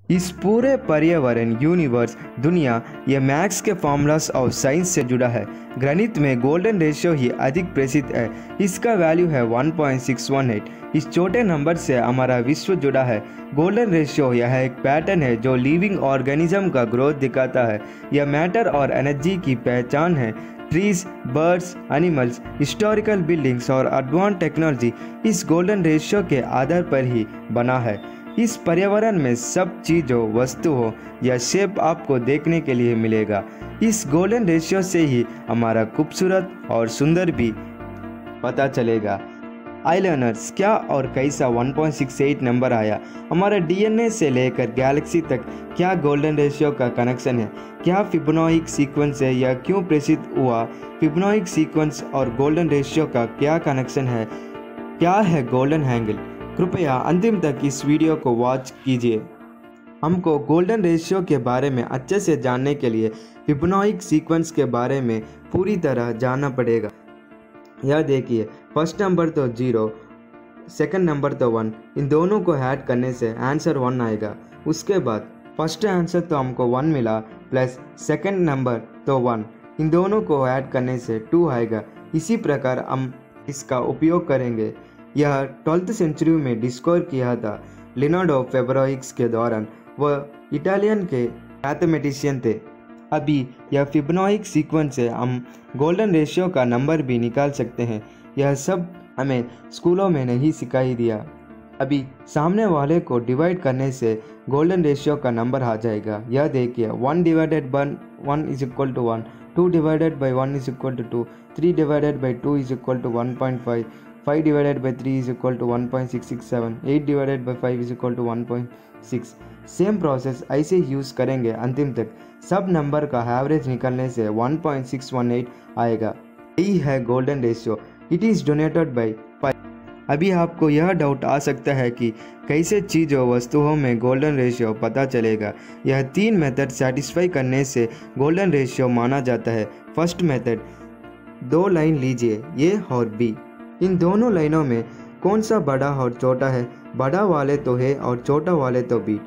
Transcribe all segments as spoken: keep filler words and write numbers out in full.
इस पूरे पर्यावरण, यूनिवर्स, दुनिया ये मैथ्स के फॉर्मूलास और साइंस से जुड़ा है। गणित में गोल्डन रेशियो ही अधिक प्रसिद्ध है। इसका वैल्यू है one point six one eight. इस छोटे नंबर से हमारा विश्व जुड़ा है। गोल्डन रेशियो यह एक पैटर्न है जो लिविंग ऑर्गेनिज्म का ग्रोथ दिखाता है। यह मैटर और एनर्जी की पहचान है। Trees, birds, animals, historical buildings और एडवांस टेक्नोलॉजी इस गोल्डन रेशियो के आधार पर ही बना है। इस पर्यावरण में सब चीज़ हो, वस्तु हो या शेप आपको देखने के लिए मिलेगा। इस गोल्डन रेशियो से ही हमारा खूबसूरत और सुंदर भी पता चलेगा। आई लर्नर्स, क्या और कैसा one point six eight number आया? हमारे डीएनए से लेकर गैलेक्सी तक क्या गोल्डन रेशियो का कनेक्शन है? क्या फिबोनाची सीक्वेंस है या क्यों प्रसिद्ध हुआ? फिबोनाची सीक्वेंस और गोल्डन रेशियो का क्या कनेक्शन है? क्या है गोल्डन एंगल? कृपया अंतिम तक इस वीडियो को वॉच कीजिए। हमको गोल्डन रेशियो के बारे में अच्छे से जानने के लिए फिबोनाची सीक्वेंस के बारे में पूरी तरह जानना पड़ेगा। यह देखिए, फर्स्ट नंबर तो जीरो, सेकंड नंबर तो वन, इन दोनों को ऐड करने से आंसर वन आएगा। उसके बाद फर्स्ट आंसर तो हमको वन मिला, प्लस सेकंड नंबर तो वन, इन दोनों को ऐड करने से टू आएगा। इसी प्रकार हम इसका उपयोग करेंगे। यह ट्वेल्थ सेंचुरी में डिस्कवर किया था लियोनार्डो फेब्रोइक्स के दौरान। वह इटालियन के मैथमेटिशियन थे। अभी यह फिबोनाची सीक्वेंस से हम गोल्डन रेशियो का नंबर भी निकाल सकते हैं। यह सब हमें स्कूलों में नहीं सिखाई दिया। अभी सामने वाले को डिवाइड करने से गोल्डन रेशियो का नंबर आ जाएगा। यह देखिए, one divided by one is equal to one, two divided by one is equal to two, three divided by two is equal to one point five, five divided by three is equal to one point six six seven, eight divided by five is equal to one point six. Same process ऐसे use करेंगे अंतिम तक। सब नंबर का average निकलने से one point six one eight आएगा। यही है golden ratio. It is donated by pi. अभी आपको यह डाउट आ सकता है कि कैसे चीज़ों, वस्तुओं में गोल्डन रेशियो पता चलेगा। यह तीन मेथड सेटिस्फाई करने से गोल्डन रेशियो माना जाता है। फर्स्ट मेथड, दो लाइन लीजिए, ए और बी। इन दोनों लाइनों में कौन सा बड़ा और छोटा है? बड़ा वाले तो है और छोटा वाले तो बी।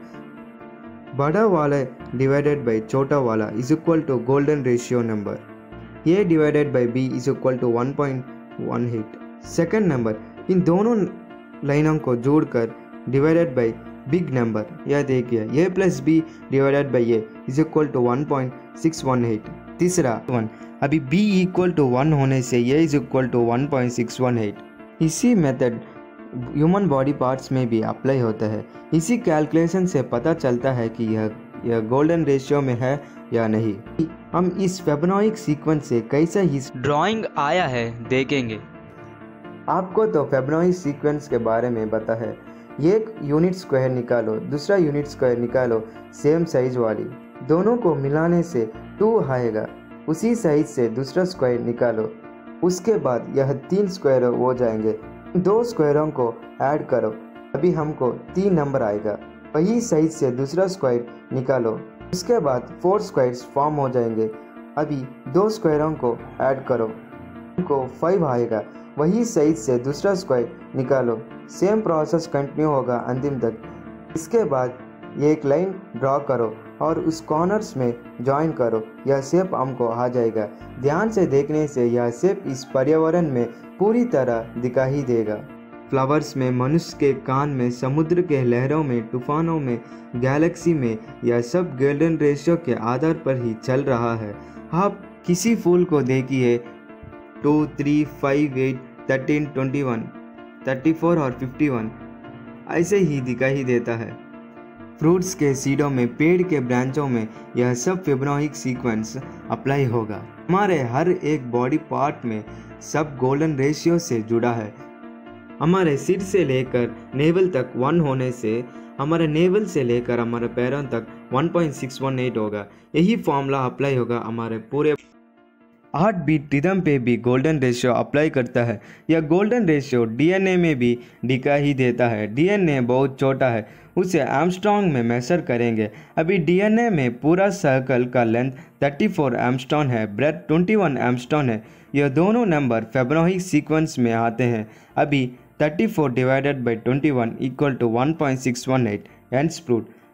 बड़ा वाला डिवाइडेड बाय छोटा वाला is equal to golden ratio number. A divided by B is equal to one point one eight. Second number, इन दोनों लाइनों को जोड़कर डिवाइडेड बाय बिग नंबर। यह देखिए, A plus B divided by A is equal to one point six one eight. तीसरा one, अभी b equal to one होने से a is equal to one point six one eight. इसी method human body parts में भी apply होता है। इसी कैलकुलेशन से पता चलता है कि यह यह गोल्डन रेशियो में है या नहीं। हम इस फिबोनाची सीक्वेंस से कैसे ही ड्राइंग आया है देखेंगे। आपको तो फिबोनाची सीक्वेंस के बारे में पता है। एक यूनिट स्क्वायर निकालो, दूसरा यूनिट स्क्वायर निकालो सेम साइज वाली, दोनों को मिलाने से टू आएगा। उसी साइज से दूसरा स्क्वायर निकालो, उसके बाद यह तीन स्क्वायर हो जाएंगे। दो स्क्वायरों को ऐड करो, अभी हमको तीन नंबर आएगा। वही साइज से दूसरा स्क्वायर निकालो, उसके बाद फोर स्क्वायर्स फॉर्म हो जाएंगे। अभी दो स्क्वायरों को ऐड करो, हमको फाइव आएगा। वही साइज से दूसरा स्क्वायर निकालो। सेम प्रोसेस कंटिन्यू होगा अंतिम तक। इसके बाद एक लाइन ड्रॉ करो और उस कॉर्नर्स में ज्वाइन करो। यह शेप हमको आ जाएगा। ध्यान से देखने से यह शेप इस पर्यावरण में पूरी तरह दिखाई देगा। फ्लावर्स में, मनुष्य के कान में, समुद्र के लहरों में, तूफानों में, गैलेक्सी में, यह सब गोल्डन रेशियो के आधार पर ही चल रहा है। आप किसी फूल को देखिए, two, three, five, eight, thirteen, twenty one, thirty four और फिफ्टी वन ऐसे ही दिखाई देता है। फ्रूट्स के सीडों में, पेड़ के ब्रांचों में यह सब फिबोनाची सीक्वेंस अप्लाई होगा। हमारे हर एक बॉडी पार्ट में सब गोल्डन रेशियो से जुड़ा है। हमारे सिर से लेकर नेवल तक वन होने से हमारे नेवल से लेकर हमारे पैरों तक one point six one eight होगा। यही फॉर्मूला अप्लाई होगा हमारे पूरे हार्ट बीट रिदम पे भी गोल्डन रेशियो अप्लाई करता है। यह गोल्डन रेशियो डीएनए में भी दिखाई देता है। डीएनए बहुत छोटा है, उसे आर्मस्ट्रॉन्ग में मेजर करेंगे। अभी डीएनए में पूरा सर्कल का लेंथ थर्टी फोर आर्मस्ट्रॉन्ग है, ब्रेथ ट्वेंटी वन आर्मस्ट्रॉन्ग है। यह दोनों नंबर फिबोनाची सीक्वेंस में आते हैं। अभी thirty four divided by twenty one equal to one point six one eight. Hence proved.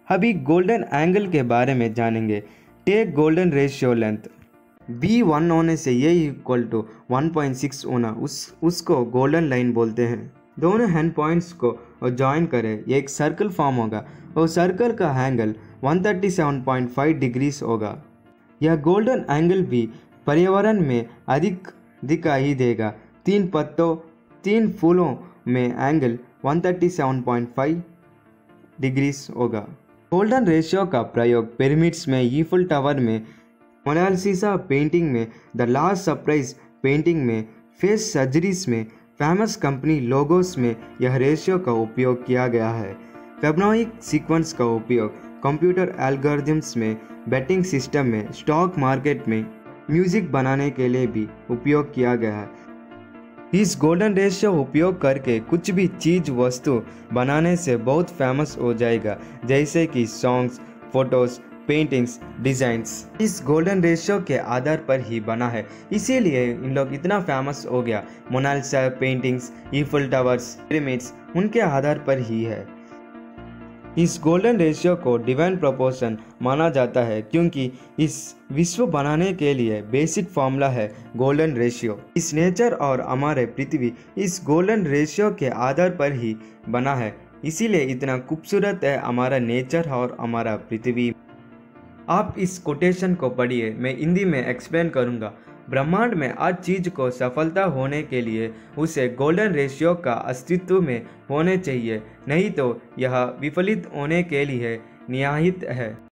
अभी गोल्डन एंगल के बारे में जानेंगे। Take golden ratio length, B one होने से ये equal to one point six होना, उस उसको गोल्डन लाइन बोलते हैं। दोनों हैंड पॉइंट्स को ज्वाइन करें, एक सर्कल फॉर्म होगा और सर्कल का angle one thirty seven point five degrees होगा। यह गोल्डन एंगल भी पर्यावरण में अधिक दिखाई देगा। तीन पत्तों तीन फूलों में angle one thirty seven point five degrees होगा। गोल्डन रेशियो का प्रयोग पिरामिड्स में, ईफिल टावर में, मोनालिसा पेंटिंग में, द लास्ट सरप्राइज पेंटिंग में, फेस सर्जरीज में, फेमस कंपनी लोगोस में यह रेशियो का उपयोग किया गया है। फेबोनाची सीक्वेंस का उपयोग कंप्यूटर एल्गोरिथम्स में, बेटिंग सिस्टम में, स्टॉक मार्केट में, म्यूजिक बनाने के लिए भी उपयोग किया गया है। इस गोल्डन रेशियो उपयोग करके कुछ भी चीज़ वस्तु बनाने से बहुत फेमस हो जाएगा, जैसे कि सॉन्ग्स, फोटोज़, पेंटिंग्स, डिज़ाइंस इस गोल्डन रेशियो के आधार पर ही बना है, इसीलिए इन लोग इतना फेमस हो गया। Mona Lisa paintings, Eiffel towers, pyramids उनके आधार पर ही है। इस गोल्डन रेशियो को डिवाइन प्रोपोर्शन माना जाता है क्योंकि इस विश्व बनाने के लिए बेसिक फार्मूला है गोल्डन रेशियो। इस नेचर और हमारे पृथ्वी इस गोल्डन रेशियो के आधार पर ही बना है, इसीलिए इतना खूबसूरत है हमारा नेचर और हमारा पृथ्वी। आप इस कोटेशन को पढ़िए, मैं हिंदी में एक्सप्लेन करूँगा। ब्रह्मांड में हर चीज़ को सफलता होने के लिए उसे गोल्डन रेशियो का अस्तित्व में होने चाहिए, नहीं तो यह विफलित होने के लिए निहित है।